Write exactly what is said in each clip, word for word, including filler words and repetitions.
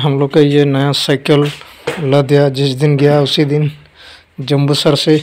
हम लोग का ये नया साइकिल ला दिया। जिस दिन गया उसी दिन जम्बूसर से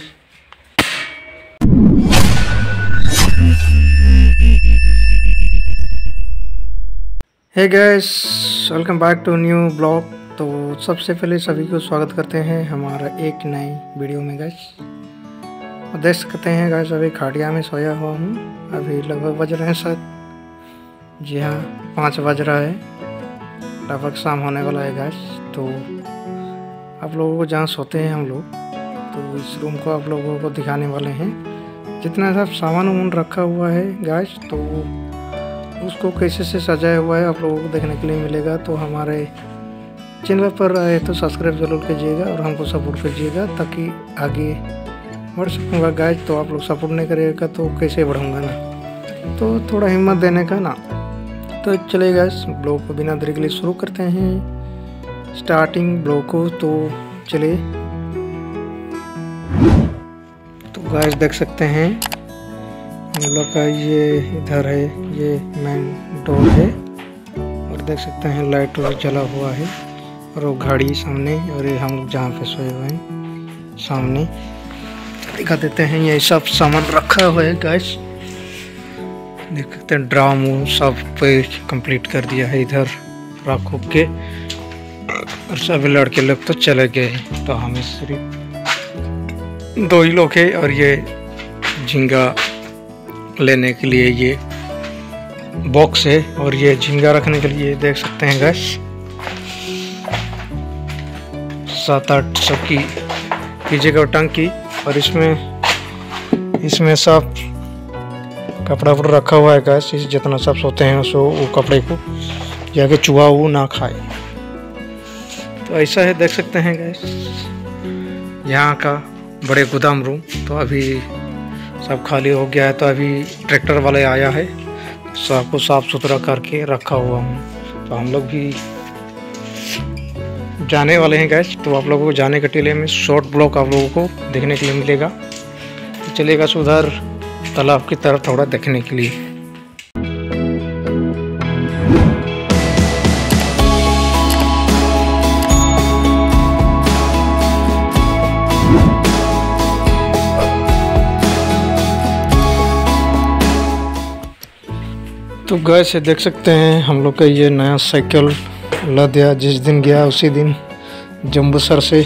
hey guys, welcome back to new blog. तो सबसे पहले सभी को स्वागत करते हैं हमारा एक नई वीडियो में गाइस। और देख सकते हैं गाइस, अभी खाटिया में सोया हुआ हूँ। अभी लगभग बज रहे हैं शायद, जी हाँ पाँच बज रहा है, लगभग शाम होने वाला है गाइस। तो आप लोगों को जहाँ सोते हैं हम लोग, तो इस रूम को आप लोगों को दिखाने वाले हैं। जितना सब सामान वामान रखा हुआ है गाइस, तो उसको कैसे से सजाया हुआ है आप लोगों को देखने के लिए मिलेगा। तो हमारे चैनल पर आए तो सब्सक्राइब जरूर कीजिएगा और हमको सपोर्ट कीजिएगा, ताकि आगे बढ़ सकूँगा गाइस। तो आप लोग सपोर्ट नहीं करिएगा तो कैसे बढ़ूँगा ना, तो थोड़ा हिम्मत देने का ना। तो चलिए गाइस, ब्लॉग को बिना देरी के लिए शुरू करते हैं स्टार्टिंग ब्लॉग को। तो चलिए, तो गाइस देख सकते हैं हम लोग का ये इधर है, ये मेन डोर है। और देख सकते हैं लाइट जला हुआ है और वो घड़ी सामने, और ये हम लोग जहाँ पे सोए हुए हैं सामने दिखा देते हैं। ये सब सामान रखा हुआ है गाइस, देख सकते हैं। ड्राम सब पे कंप्लीट कर दिया है इधर रख हो के, और सभी लड़के लोग तो चले गए। तो हमें सिर्फ दो ही लोग हैं, और ये झींगा लेने के लिए ये बॉक्स है, और ये झींगा रखने के लिए देख सकते हैं गैस सात आठ सौ की कीजिएगा टंकी। और इसमें इसमें सब कपड़ा वपड़ा रखा हुआ है गैस। इस जितना सब सोते हैं उसको वो कपड़े को जाके चूहा वो ना खाए। तो ऐसा है, देख सकते हैं गैस यहाँ का बड़े गोदाम रूम। तो अभी सब खाली हो गया है, तो अभी ट्रैक्टर वाले आया है, सबको साफ सुथरा करके रखा हुआ हूँ। तो हम लोग भी जाने वाले हैं गैस। तो आप लोगों को जाने के टीले में शॉर्ट ब्लॉग आप लोगों को देखने के लिए मिलेगा। तो चलेगा उधर तालाब की तरफ थोड़ा देखने के लिए। तो गैस देख सकते हैं हम लोग का ये नया साइकिल ला दिया। जिस दिन गया उसी दिन जम्बूसर से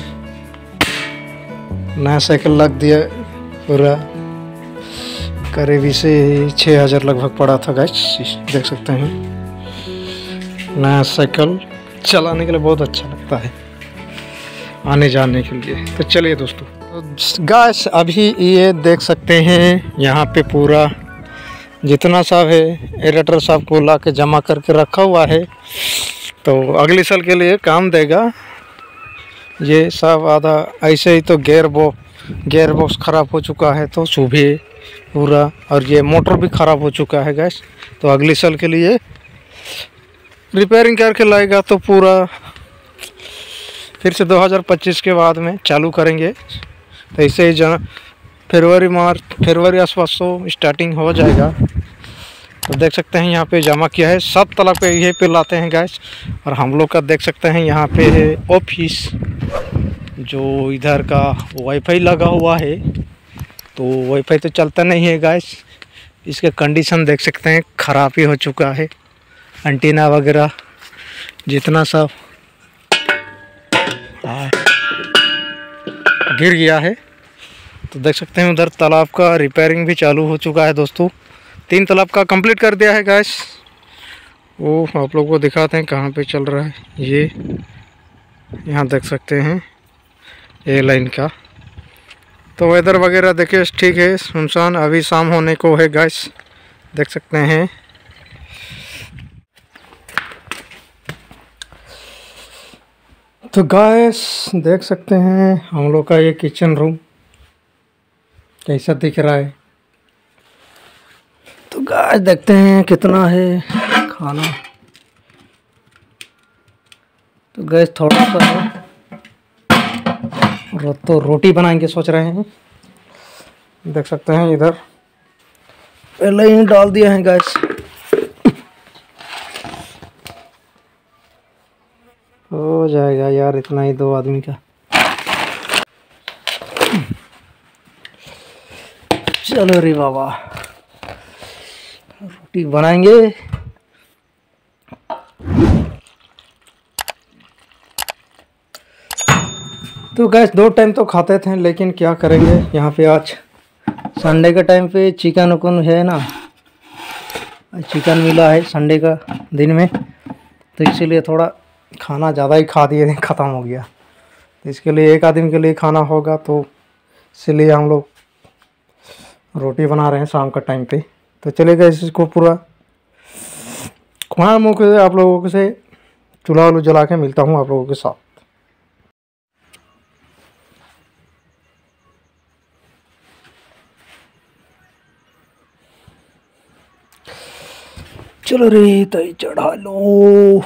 नया साइकिल लग दिया। पूरा करीब से छः हज़ार लगभग पड़ा था गैस, देख सकते हैं। नया साइकिल चलाने के लिए बहुत अच्छा लगता है, आने जाने के लिए। तो चलिए दोस्तों, तो गैस अभी ये देख सकते हैं यहाँ पे पूरा जितना सब है एडिटर साहब को ला के जमा करके रखा हुआ है। तो अगले साल के लिए काम देगा ये सब। आधा ऐसे ही तो गेयर बो गेयर बॉक्स ख़राब हो चुका है, तो सुबह पूरा, और ये मोटर भी ख़राब हो चुका है गैस। तो अगले साल के लिए रिपेयरिंग करके लाएगा, तो पूरा फिर से दो हज़ार पच्चीस के बाद में चालू करेंगे। तो ऐसे ही जन फरवरी मार्च फरवरी आसपास तो स्टार्टिंग हो जाएगा। तो देख सकते हैं यहाँ पे जमा किया है, सब तालाब पे यही पे लाते हैं गैस। और हम लोग का देख सकते हैं यहाँ पे है ऑफिस, जो इधर का वाईफाई लगा हुआ है। तो वाईफाई तो चलता नहीं है गैस, इसके कंडीशन देख सकते हैं ख़राब ही हो चुका है। एंटीना वगैरह जितना सब गिर गया है। तो देख सकते हैं उधर तालाब का रिपेयरिंग भी चालू हो चुका है दोस्तों। तीन तालाब का कंप्लीट कर दिया है गैस। वो आप लोगों को दिखाते हैं कहाँ पे चल रहा है। ये यहाँ देख सकते हैं ए लाइन का। तो वेदर वगैरह देखिए ठीक है, सुनसान। अभी शाम होने को है गैस, देख सकते हैं। तो गैस देख सकते हैं हम लोग का ये किचन रूम कैसा दिख रहा है। तो गाइस देखते हैं कितना है खाना। तो गैस थोड़ा सा है, तो रोटी बनाएंगे सोच रहे हैं। देख सकते हैं इधर पहले ही डाल दिया है गैस। हो जाएगा यार, इतना ही दो आदमी का। चलो रे बाबा, रोटी बनाएंगे। तो गैस दो टाइम तो खाते थे, लेकिन क्या करेंगे, यहाँ पे आज संडे के टाइम पे चिकन उकन है ना, चिकन मिला है संडे का दिन में, तो इसीलिए थोड़ा खाना ज़्यादा ही खा दिए, ख़त्म हो गया। तो इसके लिए एक आदमी के लिए खाना होगा, तो इसीलिए हम लोग रोटी बना रहे हैं शाम का टाइम पे। तो चलेगा इसको पूरा खुआ मुँह के आप लोगों से चूल्हा वूल्हा जला के मिलता हूँ आप लोगों के साथ। चलो रे तई चढ़ा लो।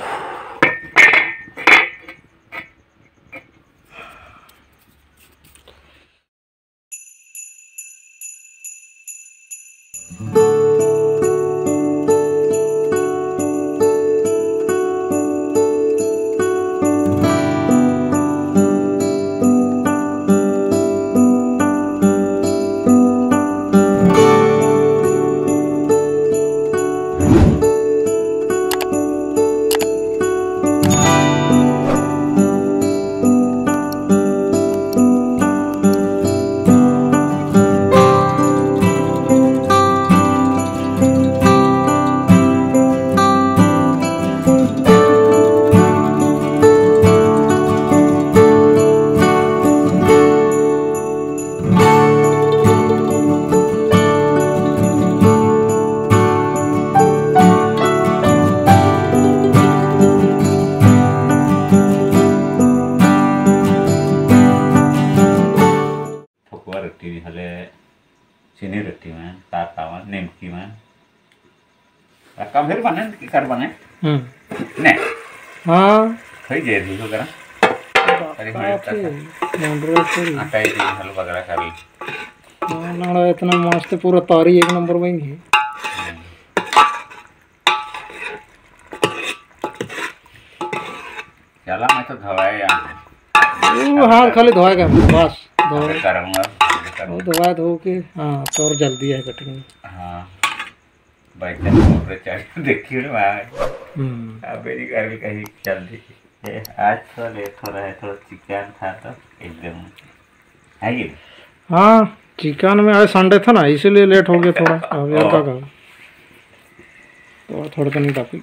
रोटी हले चीनी रोटी में ताता में निमकी में कम फिर बने की कर बने हम्म ने हाँ थई जे दी हो करा अरे काफी मंडरा पूरी आटा ही हल वगैरह कर ली हाँ नाड़ा इतना मस्त पूरा तारी एक नंबर बनेगी। चला मैं तो धवाए यहाँ वो हाथ खाली धोएगा बस धो करूँगा वो दवा धो के हाँ तो और जल्दी है कटिंग में। हाँ बाइक ऊपर चढ़ देखिए ना हम्म अब मेरी घर भी कहीं चल रही आज थोड़ा लेट हो रहा है, थोड़ा चिकन था तो एकदम है ये। हाँ चिकन में आज संडे था ना इसीलिए लेट हो गया थोड़ा। अब यार क्या कहा तो थोड़ा तो नहीं काफी।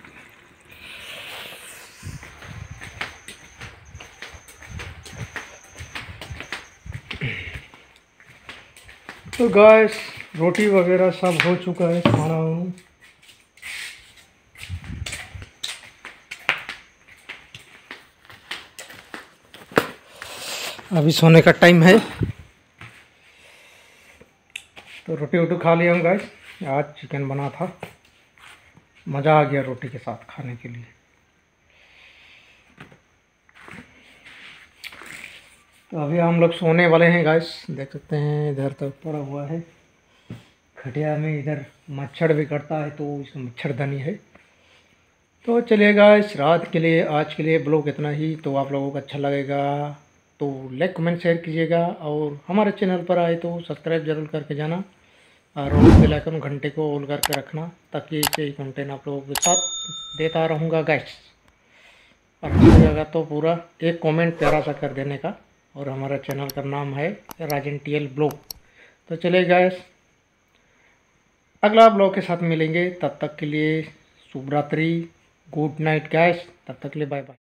तो गाइस रोटी वगैरह सब हो चुका है, खाना वाना अभी सोने का टाइम है। तो रोटी वोटी खा लिया हम गाइस। आज चिकन बना था, मज़ा आ गया रोटी के साथ खाने के लिए। तो अभी हम लोग सोने वाले हैं गाइस, देख सकते हैं इधर तक पड़ा हुआ है खटिया में, इधर मच्छर भी कटता है तो इसमें मच्छरदानी है। तो चलिए गाइस रात के लिए आज के लिए ब्लॉग इतना ही। तो आप लोगों को अच्छा लगेगा तो लाइक कमेंट शेयर कीजिएगा, और हमारे चैनल पर आए तो सब्सक्राइब जरूर करके जाना, और बेल आइकन घंटे को ऑल करके रखना, ताकि ऐसे ही कंटेंट आप लोगों के साथ देता रहूँगा गाइस। और अच्छा लगेगा तो पूरा एक कमेंट प्यारा सा कर देने का। और हमारा चैनल का नाम है राजन टी एल ब्लॉग। तो चलिए गाइस अगला ब्लॉग के साथ मिलेंगे, तब तक के लिए शुभ रात्रि, गुड नाइट गाइस, तब तक के लिए बाय बाय।